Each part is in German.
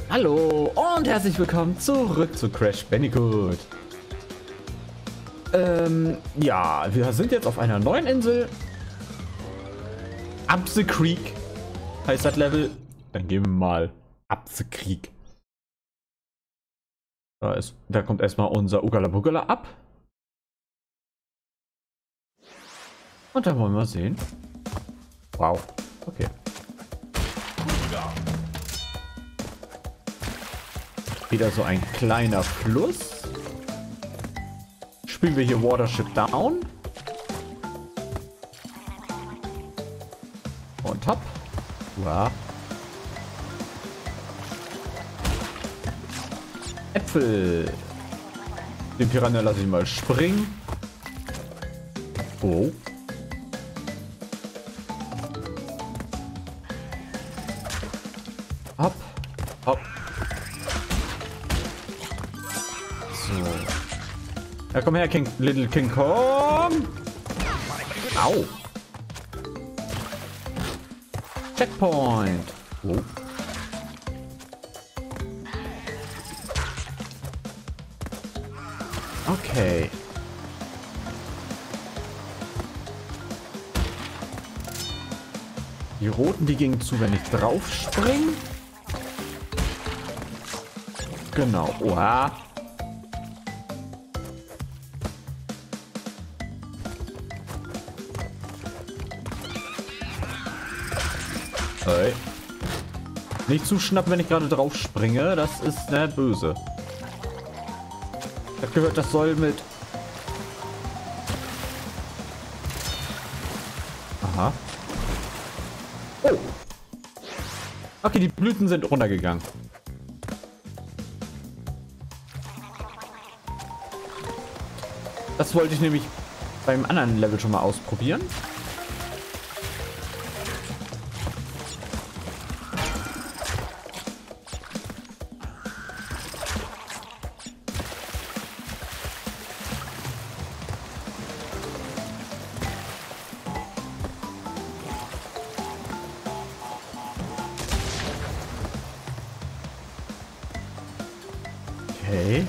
Hallo und herzlich willkommen zurück zu Crash Bandicoot. Ja, wir sind jetzt auf einer neuen Insel. Up the Creek heißt das Level. Dann gehen wir mal Up the Creek. Da kommt erstmal unser Ugala Bugala ab. Und dann wollen wir sehen. Wow, okay. Wieder so ein kleiner Fluss. Spielen wir hier Watership Down. Und hopp. Wow. Äpfel. Den Piranha lasse ich mal springen. Oh. Hopp. Hopp. So. Ja, komm her, Little King Kong. Au. Checkpoint. Oh. Okay. Die roten, die gingen zu, wenn ich drauf springe. Genau. Oha. Hey. Nicht zuschnappen, wenn ich gerade drauf springe. Das ist böse. Ich hab gehört, das soll mit... Aha. Oh. Okay, die Blüten sind runtergegangen. Das wollte ich nämlich beim anderen Level schon mal ausprobieren. Okay.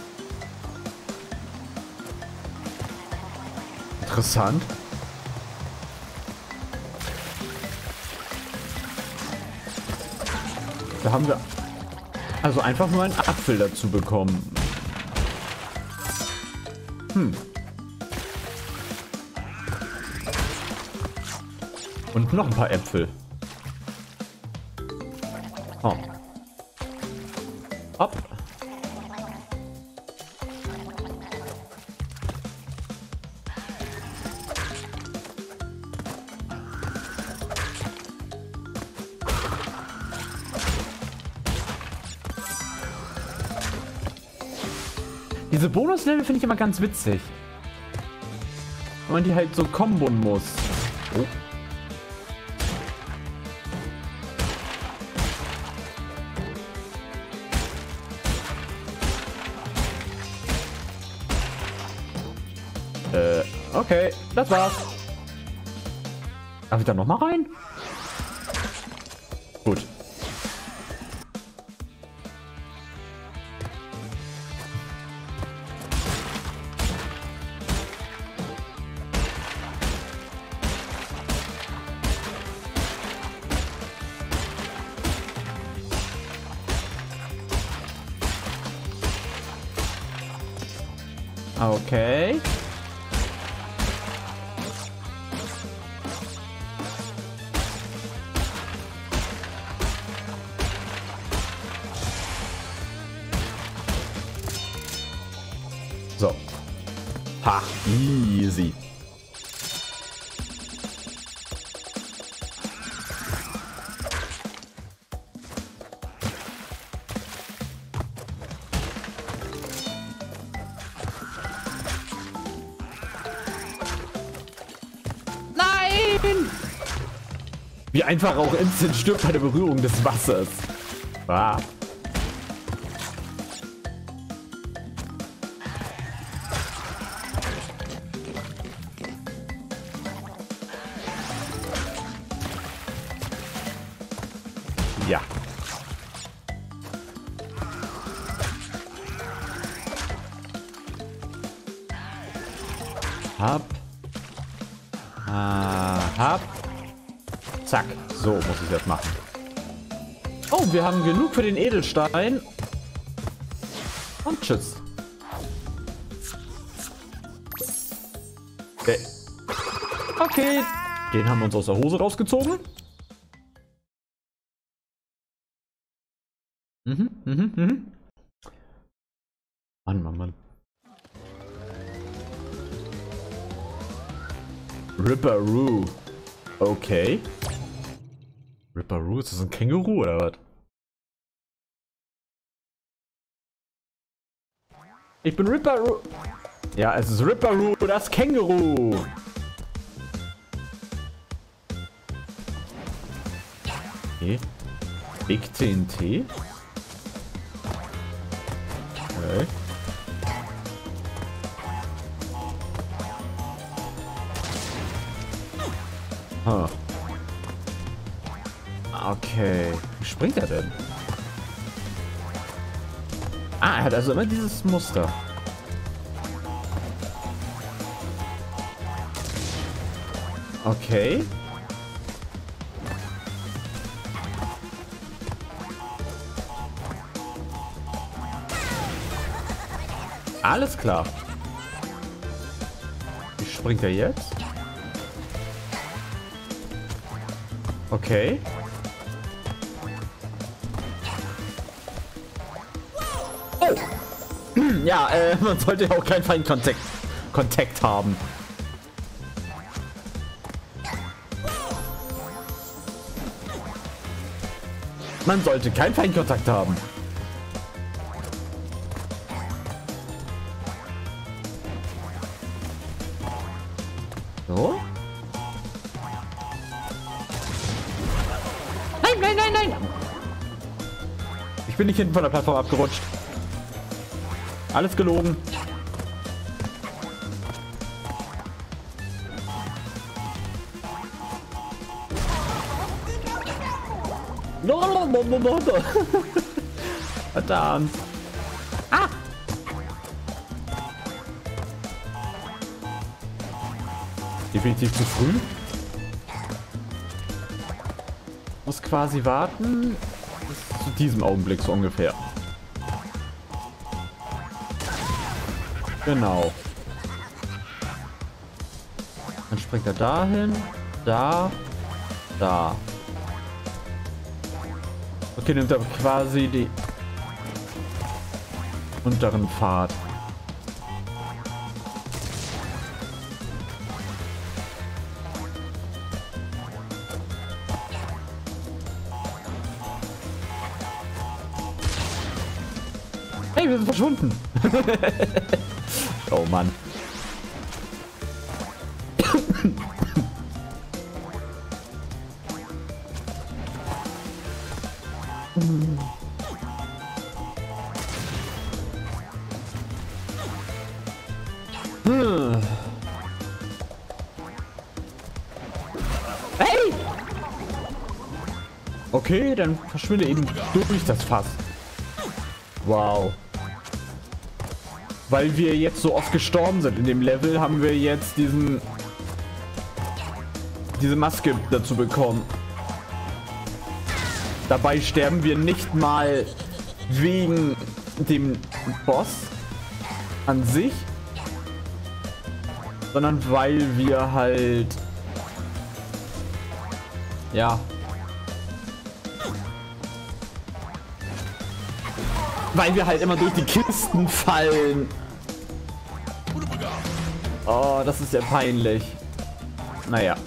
Interessant. Da haben wir also einfach nur einen Apfel dazu bekommen. Und noch ein paar Äpfel. Oh. Hopp. Diese Bonuslevel finde ich immer ganz witzig. Wenn man die halt so kombon muss. Oh. Okay, das war's. Darf ich da noch mal rein? Gut. Okay. So. Ha, easy. Nein! Wie einfach auch instant stirbt bei der Berührung des Wassers. Ah. Ja. Hab. Hab. Zack. So muss ich das machen. Oh, wir haben genug für den Edelstein. Und tschüss. Okay. Okay. Den haben wir uns aus der Hose rausgezogen. Mann. Ripperoo. Okay. Ripperoo, ist das ein Känguru oder was? Ich bin Ripperoo. Ja, es ist Ripperoo, das Känguru. Okay. Big TNT. Okay. Huh. Okay. Wie springt er denn? Ah, er hat also immer dieses Muster. Okay. Alles klar. Wie springt er jetzt? Okay. Oh! Ja, man sollte auch keinen Feindkontakt haben. Man sollte keinen Feindkontakt haben. So. Nein! Ich bin nicht hinten von der Plattform abgerutscht. Alles gelogen. Verdammt. Ah! Definitiv zu früh. Muss quasi warten. Bis zu diesem Augenblick so ungefähr. Genau. Dann springt er dahin. Da. Okay, nimmt er quasi die unteren Pfad. Hey, wir sind verschwunden. Oh Mann. Hey! Okay, dann verschwinde eben durch das Fass. Wow. Weil wir jetzt so oft gestorben sind in dem Level, haben wir jetzt diese Maske dazu bekommen. Dabei sterben wir nicht mal wegen dem Boss an sich, sondern weil wir halt, ja, weil wir halt immer durch die Kisten fallen. Oh, das ist ja peinlich. Naja.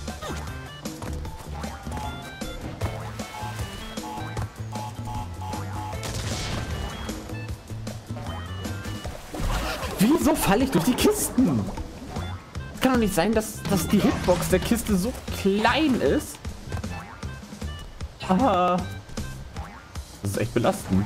Wieso falle ich durch die Kisten? Es kann doch nicht sein, dass die Hitbox der Kiste so klein ist. Ah. Das ist echt belastend.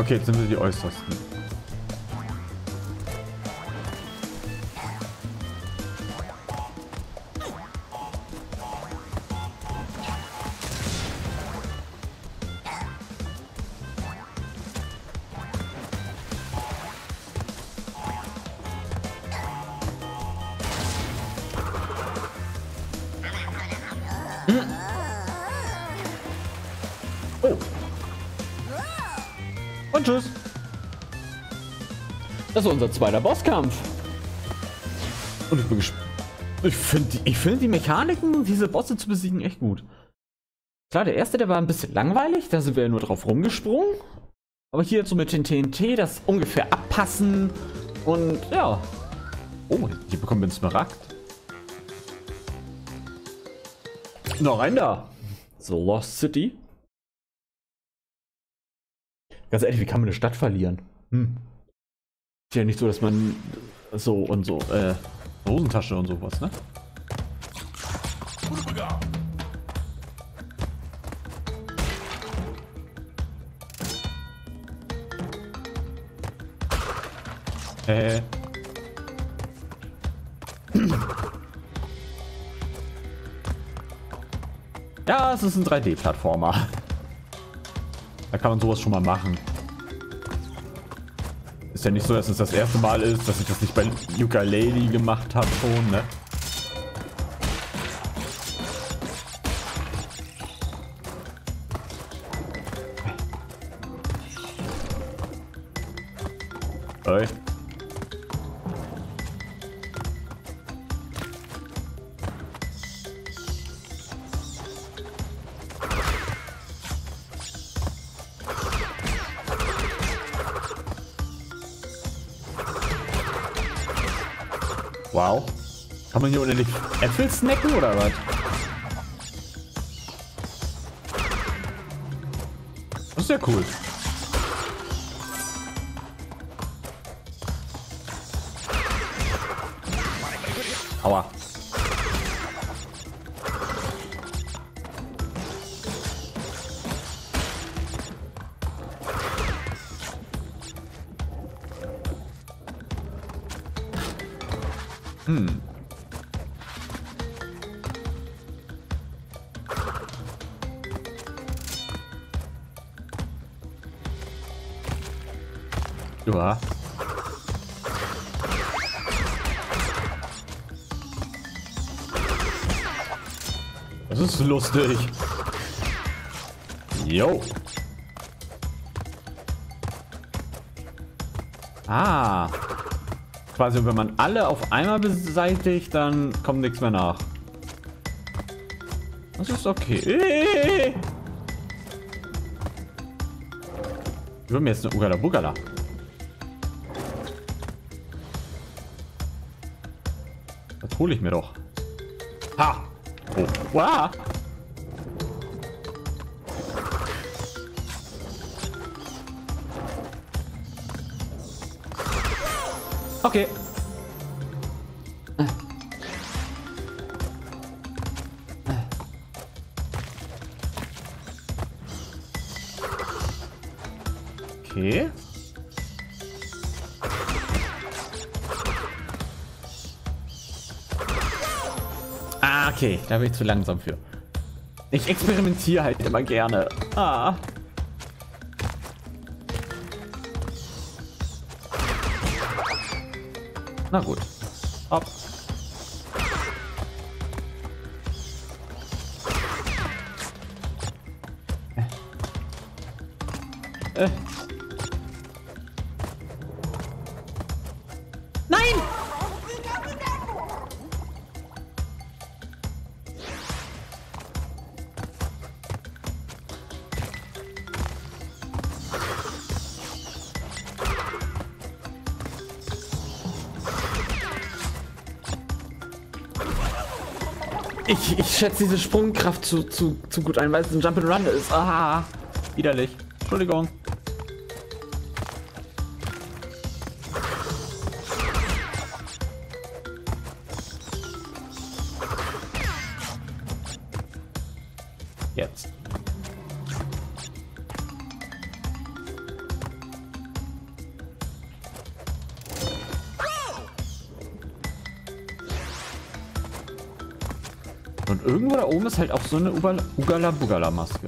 Okay, jetzt sind wir die Äußersten. Oh. Und tschüss. Das ist unser zweiter Bosskampf. Und ich bin gespannt. Ich finde die Mechaniken, diese Bosse zu besiegen, echt gut. Klar, der erste, der war ein bisschen langweilig. Da sind wir ja nur drauf rumgesprungen. Aber hier jetzt so mit den TNT, das ungefähr abpassen. Und ja. Oh, die bekommen wir einen Smaragd. Noch rein da. So, Lost City. Ganz ehrlich, wie kann man eine Stadt verlieren? Ist ja nicht so, dass man so und so, Hosentasche und sowas, ne? Ja, es ist ein 3D-Plattformer. Da kann man sowas schon mal machen. Ist ja nicht so, dass es das erste Mal ist, dass ich das nicht bei Yooka-Laylee gemacht habe schon, ne? Oi. Wow. Kann man hier unendlich Äpfel snacken oder was? Das ist ja cool. Aua. Ja. Das ist lustig. Jo. Ah. Quasi, wenn man alle auf einmal beseitigt, dann kommt nichts mehr nach. Das ist okay. Ich will mir jetzt eine Ugala Bugala. Das hole ich mir doch. Ha! Oh. Wow. Okay. Okay. Ah, okay. Da bin ich zu langsam für. Ich experimentiere halt immer gerne. Ah. Na gut. Hopp. Nein! Ich schätze diese Sprungkraft zu gut ein, weil es ein Jump'n'Run ist. Ah, widerlich. Entschuldigung. Jetzt. Und irgendwo da oben ist halt auch so eine Ugala-Bugala-Maske.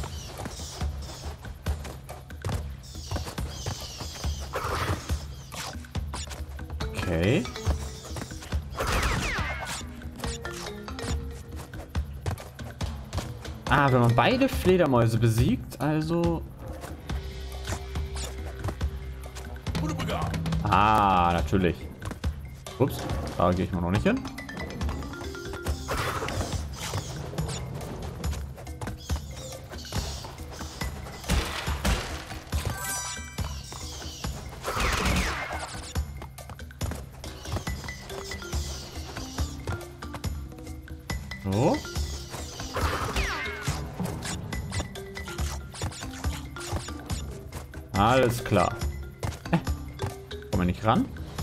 Okay. Ah, wenn man beide Fledermäuse besiegt, also... Ah, natürlich. Ups, da gehe ich noch nicht hin. So. Alles klar. Kommen wir nicht ran?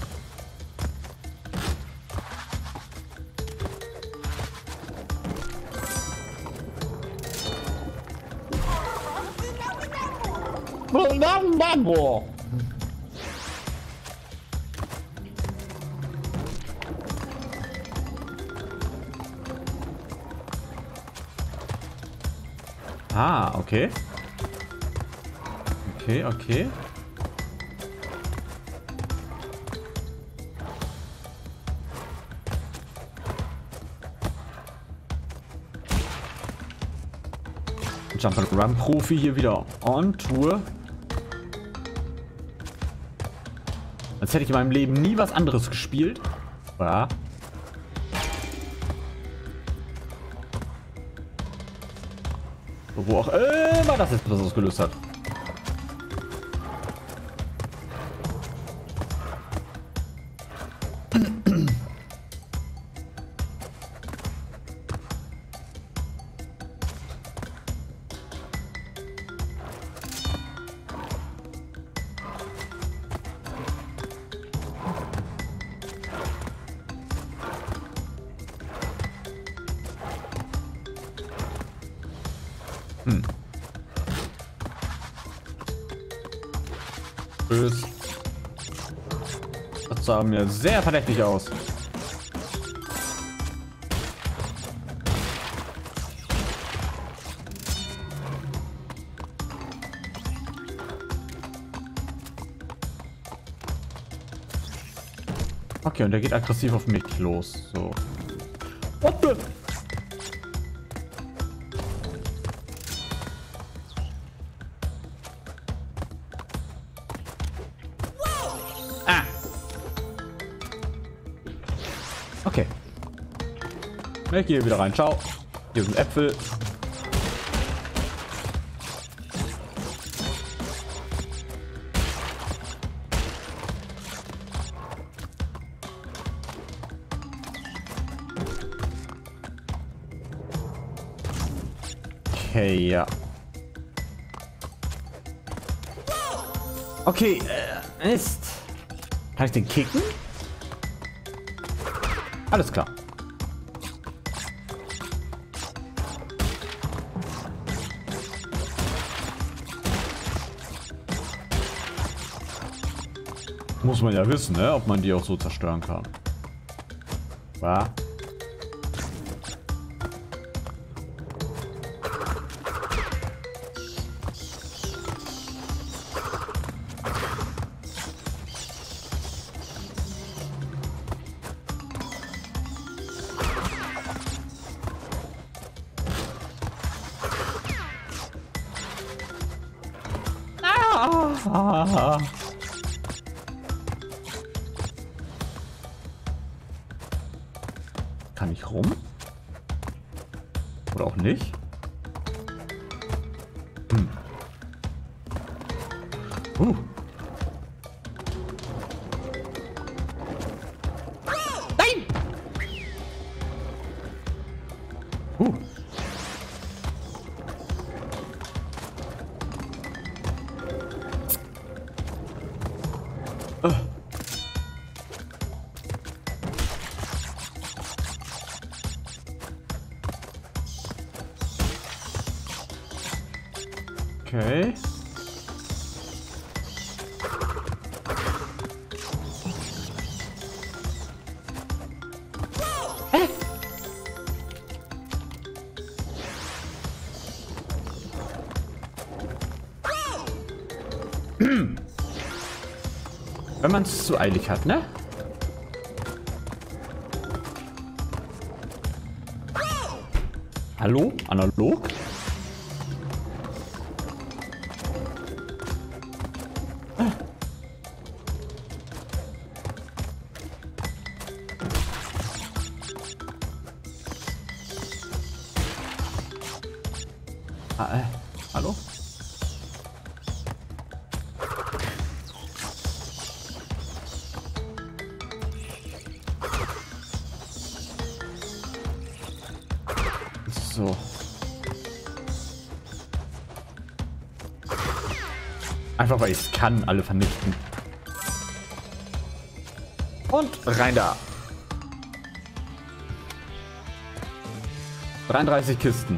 Ah, okay. Okay, okay. Jump'n'Run-Profi hier wieder on Tour. Als hätte ich in meinem Leben nie was anderes gespielt. Ja. Wo auch immer das jetzt was ausgelöst hat. Tschüss. Das sah mir sehr verdächtig aus. Okay, und der geht aggressiv auf mich los. So. What the? Okay. Ich gehe wieder rein. Ciao. Hier sind Äpfel. Okay, ja. Okay, Mist. Kann ich den kicken? Alles klar. Muss man ja wissen, ne? Ob man die auch so zerstören kann. Ja. Ah. Kann ich rum? Oder auch nicht? Hm. Nein! Okay. Wenn man es zu eilig hat, ne? Hallo? Analog? Hallo? So. Einfach weil ich es kann, alle vernichten. Und rein da. 33 Kisten.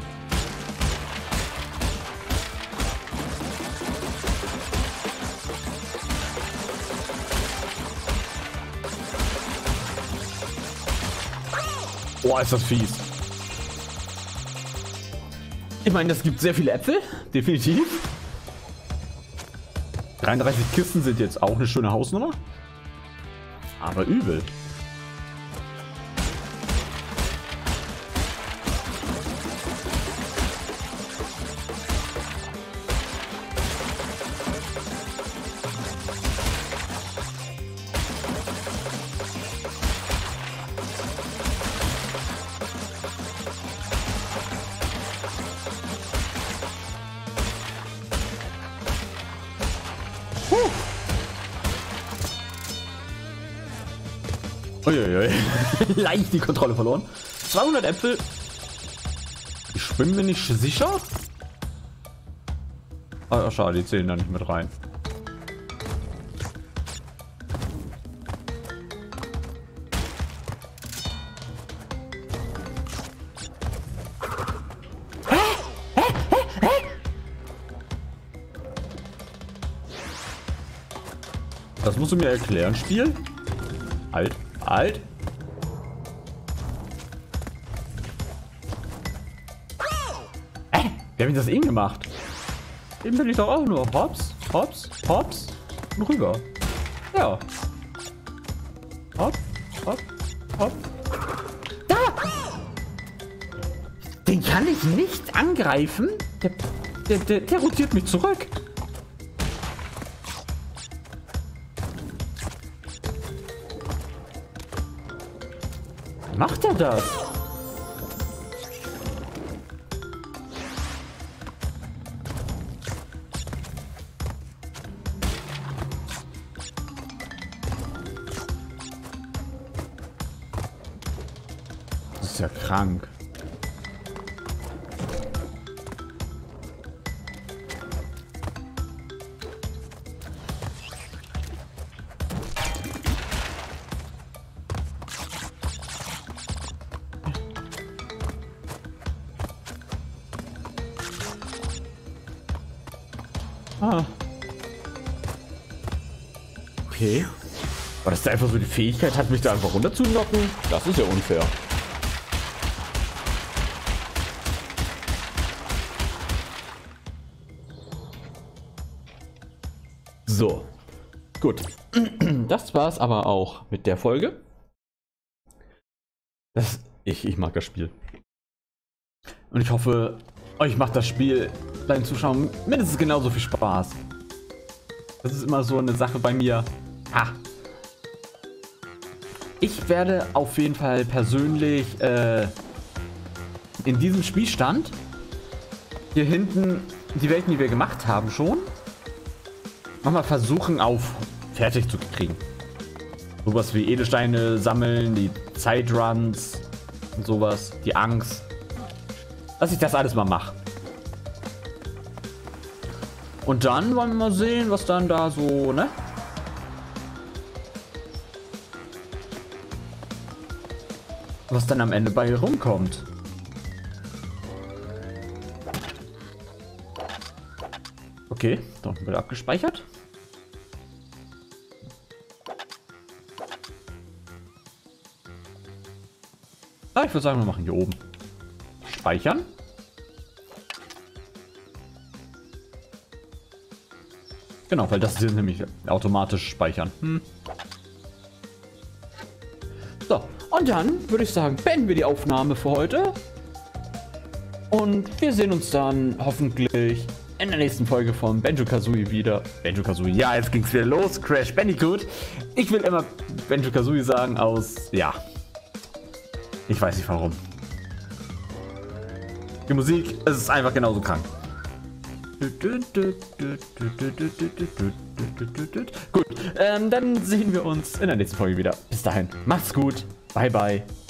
Boah, ist das fies. Ich meine, es gibt sehr viele Äpfel. Definitiv. 33 Kisten sind jetzt auch eine schöne Hausnummer. Aber übel. Uiuiui. Leicht die Kontrolle verloren. 200 Äpfel. Ich bin mir nicht sicher. Ah, schade, die zählen da nicht mit rein. Das musst du mir erklären, Spiel. Halt. Halt. Wie hab ich das eben gemacht? Eben bin ich doch auch nur hops, hops, hops und rüber. Ja. Hopp, hopp, hopp. Da! Den kann ich nicht angreifen. Der rotiert mich zurück. Macht er das? Das ist ja krank. Ah. Okay. Aber dass der einfach so die Fähigkeit hat, mich da einfach runter zu knocken, das ist ja unfair. So. Gut. Das war's aber auch mit der Folge. Ich mag das Spiel. Und ich hoffe, euch macht das Spiel, deinen Zuschauern, mindestens genauso viel Spaß. Das ist immer so eine Sache bei mir. Ich werde auf jeden Fall persönlich in diesem Spielstand hier hinten die Welten, die wir gemacht haben, schon nochmal versuchen auf fertig zu kriegen. Sowas wie Edelsteine sammeln, die Zeitruns und sowas, die Angst. Dass ich das alles mal mache. Und dann wollen wir mal sehen, was dann da so, ne? Was dann am Ende bei rumkommt. Okay, da unten wird abgespeichert. Ich würde sagen, wir machen hier oben. Speichern. Genau, weil das hier nämlich automatisch speichern. So, und dann würde ich sagen, beenden wir die Aufnahme für heute. Und wir sehen uns dann hoffentlich in der nächsten Folge von Banjo-Kazooie wieder. Banjo-Kazooie, ja, jetzt ging's wieder los. Crash Bandicoot. Ich will immer Banjo-Kazooie sagen aus, ja. Ich weiß nicht warum. Die Musik, es ist einfach genauso krank. Gut, dann sehen wir uns in der nächsten Folge wieder. Bis dahin, macht's gut. Bye, bye.